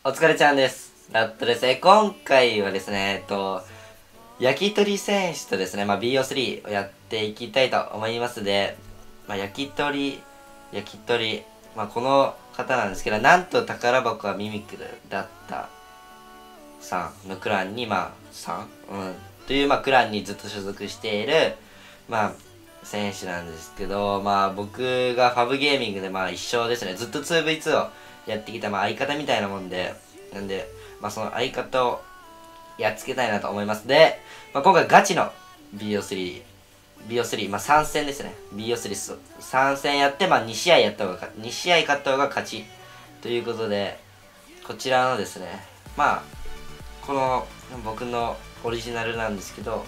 お疲れちゃんです。ですね、今回はですね、焼き鳥選手とですね、BO3 をやっていきたいと思いますで、焼き鳥、この方なんですけど、なんと宝箱はミミクルだったさんのクランに、という、クランにずっと所属している、選手なんですけど、僕がファブゲーミングで、一生ですね、ずっと 2v2 をやってきた、相方みたいなもんで、なんで、その相方をやっつけたいなと思います。で、今回ガチの BO3、3戦ですね。BO3 3戦やって、2試合やった方が、2試合勝った方が勝ち。ということで、こちらのですね、この僕のオリジナルなんですけど、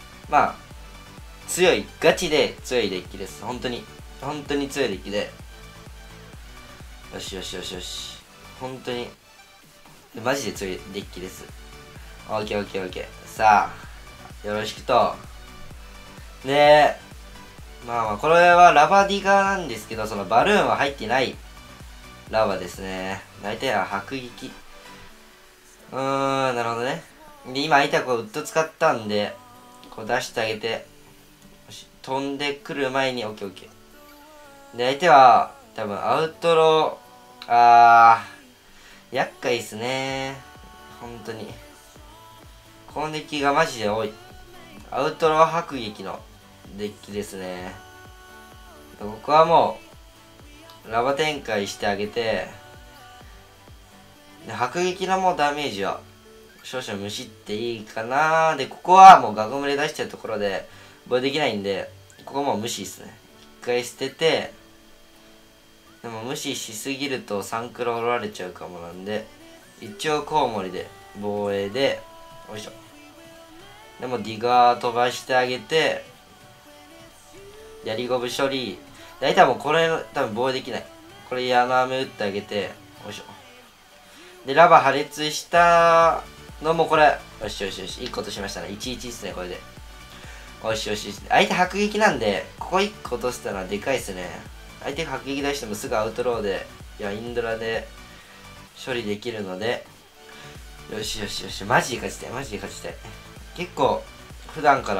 ガチで強いデッキです。本当に強いデッキで。よし。本当に、マジで強いデッキです。オッケー。さあ、よろしくと。で、これはラバディガなんですけど、そのバルーンは入ってないラバですね。大体は迫撃。なるほどね。で、今相手はこうウッド使ったんで、こう出してあげて、飛んでくる前に、オッケー。で、相手は、多分アウトロー、厄介っすね。本当に。このデッキがマジで多い。アウトロー迫撃のデッキですね。僕はもう、ラバ展開してあげて、で迫撃のもうダメージは、少々無視っていいかな。で、ここはもうガゴムレ出してるところで、防衛できないんで、ここもう無視っすね。一回捨てて、でも無視しすぎると3クロ折られちゃうかもなんで、一応コウモリで防衛で、よいしょ。でもディガー飛ばしてあげて、やりゴブ処理。大体もうこれ多分防衛できない。これ矢の雨打ってあげて、よいしょ。で、ラバ破裂したのもこれ、よし。1個落としましたね。11っすね、これで。よし。相手迫撃なんで、ここ1個落としたのはでかいっすね。相手が迫撃出してもすぐアウトローで、インドラで処理できるので、よし。マジで勝ちたい。結構、普段から、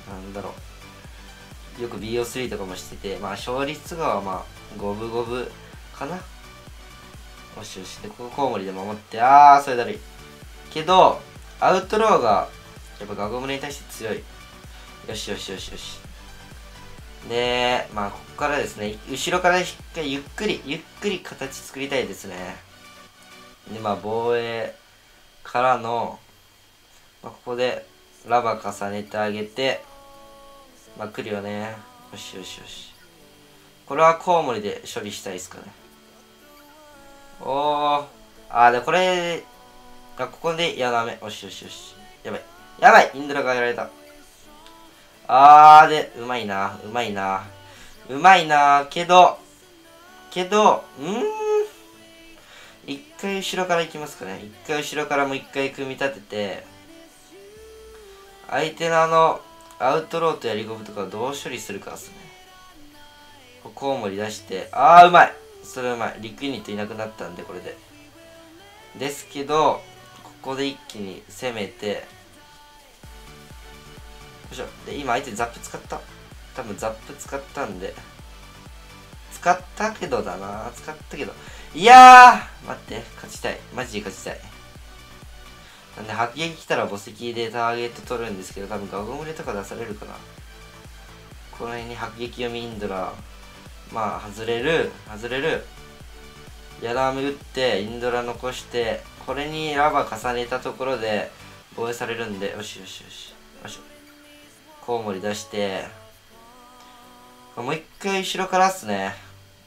よく BO3 とかもしてて、勝率が五分かな。よし。で、ここコウモリで守って、それだるい。けど、アウトローが、やっぱガゴムレに対して強い。よし。で、ここからですね、後ろからしっかりゆっくり形作りたいですね。で、防衛からの、ここでラバ重ねてあげて、来るよね。よし。これはコウモリで処理したいですかね。で、これ、ここで、ダメ。よし。やばいインドラがやられた。で、うまいな。けど、一回後ろから行きますかね。一回後ろからもう一回組み立てて、相手のアウトローとやりゴブとかをどう処理するかですね。コウモリ出して、うまい。それうまい。リクユニットいなくなったんで、これで。ですけど、ここで一気に攻めて、よいしょ。で、今相手ザップ使った。多分ザップ使ったんで。使ったけど。いやー待って、勝ちたい。マジで勝ちたい。なんで、迫撃来たら墓石でターゲット取るんですけど、多分ガゴムレとか出されるかな。この辺に迫撃読みインドラ、外れる。ヤダーム打って、インドラ残して、これにラバ重ねたところで防衛されるんで、よし。コウモリ出して、もう一回後ろからっすね。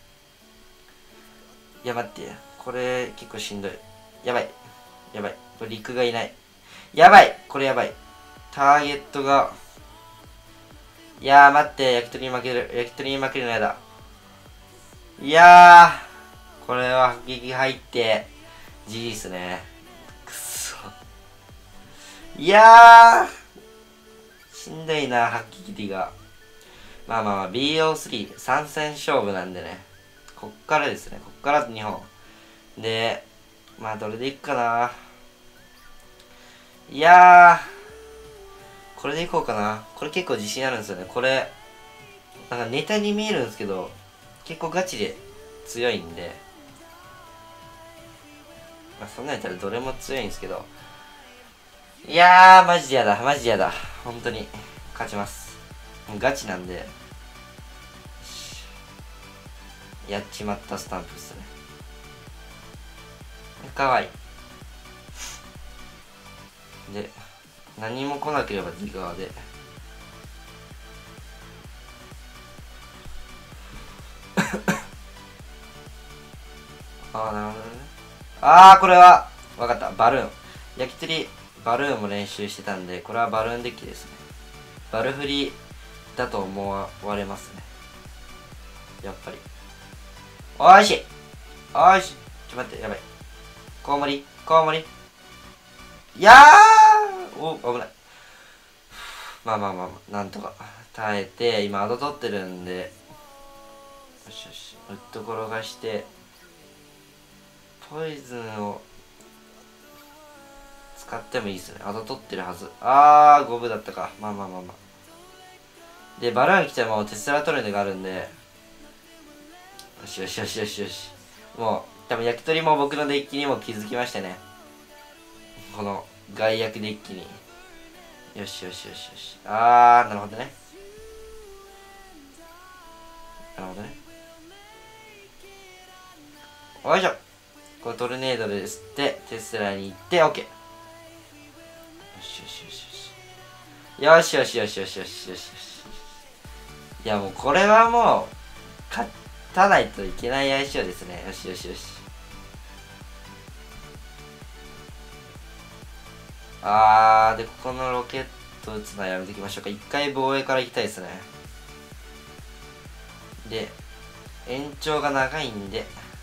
いや待って、これ結構しんどい。やばい。これ陸がいない。これやばい。ターゲットが、待って、焼き鳥に負けるのやだ。これは迫撃入って、GG っすね。くそ。しんどいな、迫撃が。BO3、3戦勝負なんでね。こっからですね。こっから2本。で、 まあどれでいくかな。いやー、これでいこうかな。これ結構自信あるんですよね。これなんかネタに見えるんですけど結構ガチで強いんで、まあそんなんやったらどれも強いんですけど、いやーマジでやだ、マジでやだ。本当に勝ちます。もうガチなんで。やっちまったスタンプっすね。かわいい。で、何も来なければ右側で。ああ、なるほどね。ああ、これは、わかった。バルーン。焼き鳥、バルーンも練習してたんで、これはバルーンデッキですね。バルフリだと思われますね。やっぱり。おーしおーし、ちょっと待って、やばい。コウモリコウモリ、いやー、お、危ない。まあまあまあまあ、なんとか耐えて、今アド取ってるんで、よしよし、ウッド転がして、ポイズンを使ってもいいですね。アド取ってるはず。あー、五分だったか。まあまあまあまあ。で、バルーン来たらもうテスラトレードがあるんで、よしよしよしよしよし。もう、多分焼き鳥も僕のデッキにも気づきましたね。この外役デッキに。よしよしよしよし。あー、なるほどね。なるほどね。よいしょ。これトルネードで吸って、テスラに行って、OK。よしよしよしよし。よしよしよしよしよしよしよし。いやもうこれはもう、勝たないといけない相性ですね。よしよしよし。で、ここのロケット撃つのはやめときましょうか。一回防衛から行きたいですね。で、延長が長いんで、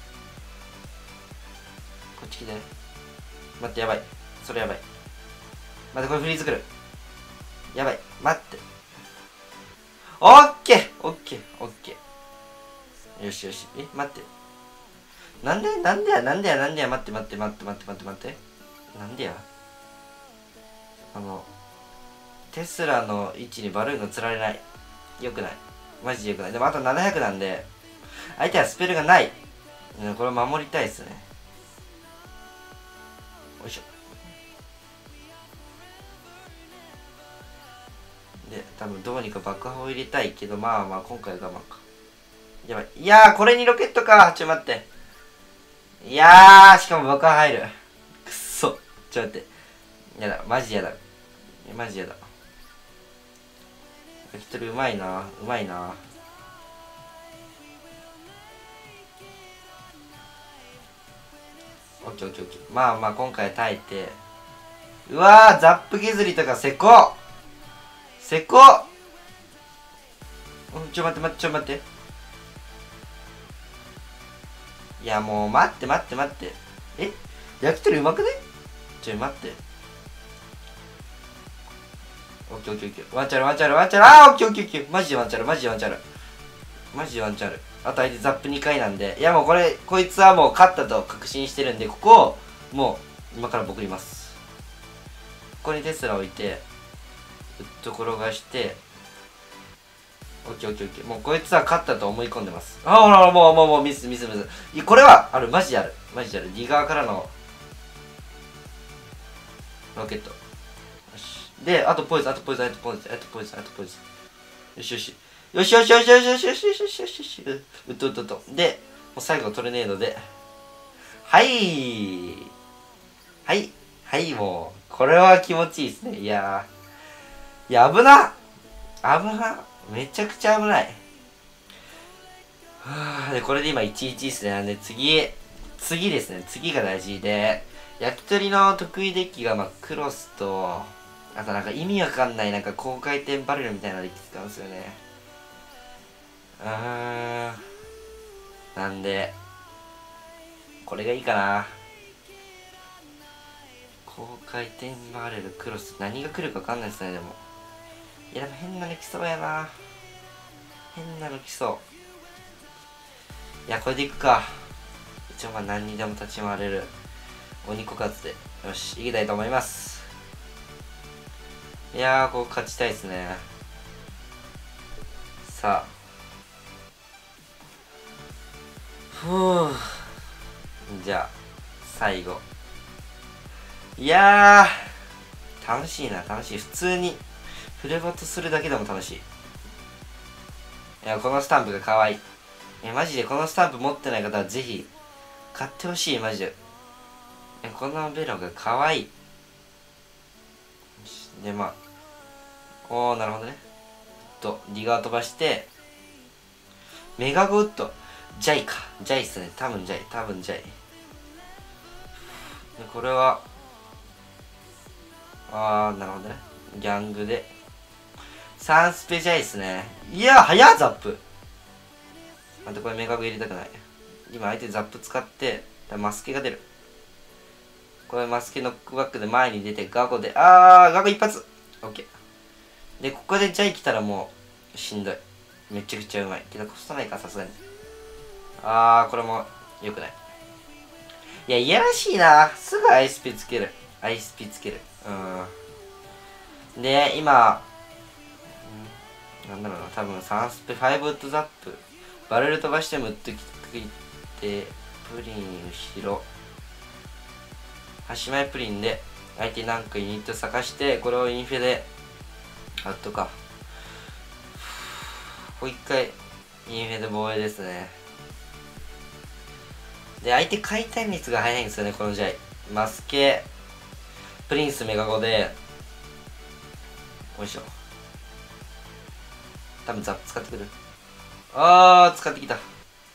こっち来てね。待って、やばい。それやばい。待って、これフリーズくる。やばい。待って。オッケーオッケーオッケー。よしよし。待って。なんでなんでやなんでやなんでや、待って待って待って待って待って待って。なんでや、テスラの位置にバルーンが釣られない。よくない。マジでよくない。でもあと700なんで、相手はスペルがない。これ守りたいですね。よいしょ。で、多分どうにか爆破を入れたいけど、まあまあ今回は我慢か。やばい。いやー、これにロケットか。ちょ、待って。いやー、しかも爆破入る。くっそ。ちょ、待って。やだ。マジやだ。マジやだ。焼き鳥うまいな。うまいな。オッケーオッケーオッケー。まあまあ今回耐えて。うわー、ザップ削りとかせこせこちょ待って待って、ちょ待って。いやもう待って待って待って。焼き鳥うまくね。待って。オッケーオッケーオッケー。ワンチャルワンチャルワンチャル。オッケーオッケーオッケー。マジでワンチャルマジでワンチャル。マジでワンチャル。あと相手ザップ2回なんで。いやもうこいつはもう勝ったと確信してるんで、ここをもう今から僕ります。ここにテスラ置いて、ウッド転がして、オッケーオッケーオッケー。もうこいつは勝ったと思い込んでます。ほらもうミス。いやこれはある、マジである。マジである。右側からのロケット。よし。で、あとポイズン。よしよし。よしよしよしよしよしよしよしよしよしよし。うっと。で、もう最後トルネードで。はい、もう。これは気持ちいいですね。いや、危な。めちゃくちゃ危ない。で、これで今11ですね。なんで次ですね。次が大事で、焼き鳥の得意デッキが、クロスと、あとなんか意味わかんない、なんか高回転バレルみたいなデッキ使うんですよね。なんで、これがいいかな。高回転バレル、クロス、何が来るかわかんないですね、でも。いや、でも変なの来そうやな。来そう。いや、これでいくか。一応何にでも立ち回れる。 鬼枯渇でよしいきたいと思います。いやー、こう勝ちたいですね。さあ、ふう、じゃあ最後、いやー楽しいな、楽しい。普通にフレバトするだけでも楽しい。いや、このスタンプが可愛い。マジでこのスタンプ持ってない方はぜひ買ってほしい、マジで。このベロが可愛い。で、まあ、おー、なるほどね。ディガー飛ばして、メガゴウッド。ジャイか。ジャイっすね。多分ジャイ。で、これは、なるほどね。ギャングで。サンスペジャイっすね。いや、早っ、ザップ。待って、これメガゴ入れたくない。今、相手ザップ使って、マスケが出る。これマスケノックバックで前に出て、ガゴで、ガゴ一発。オッケー。で、ここでジャイ来たらもう、しんどい。めちゃくちゃうまい。けどコストないか、さすがに。これも、良くない。いや、いやらしいな。すぐアイスピつける。で、今、なんだろうな、多分3スペ、5ウッドザップ。バレル飛ばしてもウッドきって、プリン後ろ。端前プリンで、相手なんかユニット探して、これをインフェで、アウトか。こう一回、インフェで防衛ですね。で、相手回転率が速いんですよね、この試合。マスケ、プリンスメガゴで、よいしょ。多分ザップ使ってくる。使ってきた。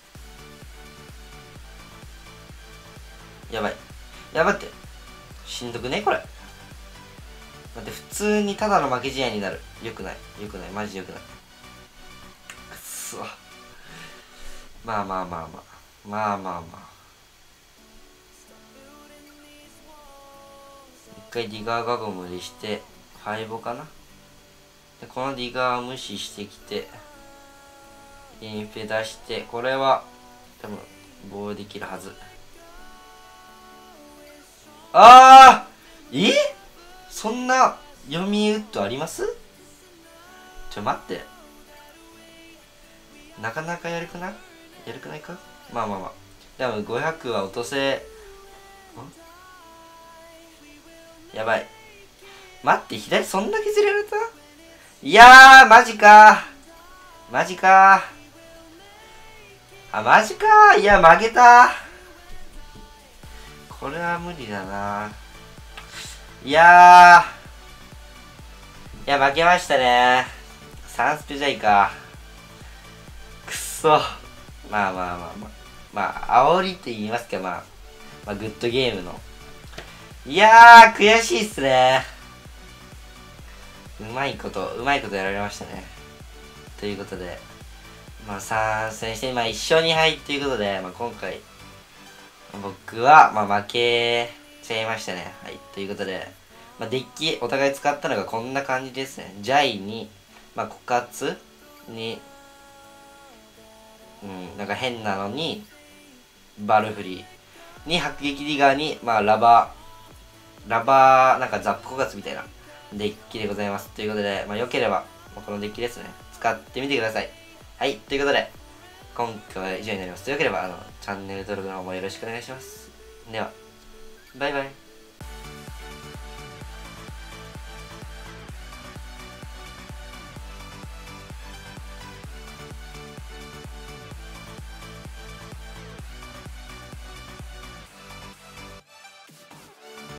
やばい。って。しんどくねこれ。待って、普通にただの負け試合になる。よくない。マジよくない。くっそ。まあ。一回ディガーガゴムでして、ファイボかな。で、このディガーを無視してきて、インフェ出して、これは、多分、防衛できるはず。そんな読みウッドあります？待って。なかなかやるくないか。まあ。でも500は落とせ。やばい。待って、左そんだけずれられた？いやー、マジか。マジか。いや、負けた。これは無理だな。いや、負けましたね。3スペじゃいか。くっそ。まあ、煽りって言いますか、まあ、グッドゲームの。いやー、悔しいっすね。うまいことやられましたね。ということで、まあ、参戦して、まあ、1勝2敗ということで、まあ、今回、僕は、まあ、負けちゃいましたね。はい、ということで、まあ、デッキ、お互い使ったのがこんな感じですね。ジャイに、まあ、枯渇に、なんか変なのに、バルフリーに、迫撃ディガーに、まあ、ラバー、なんかザップ枯渇みたいなデッキでございます。ということで、まあ、良ければ、このデッキですね、使ってみてください。はい、ということで、今回は以上になります。というわければ、チャンネル登録の方もよろしくお願いします。では、バイバイ。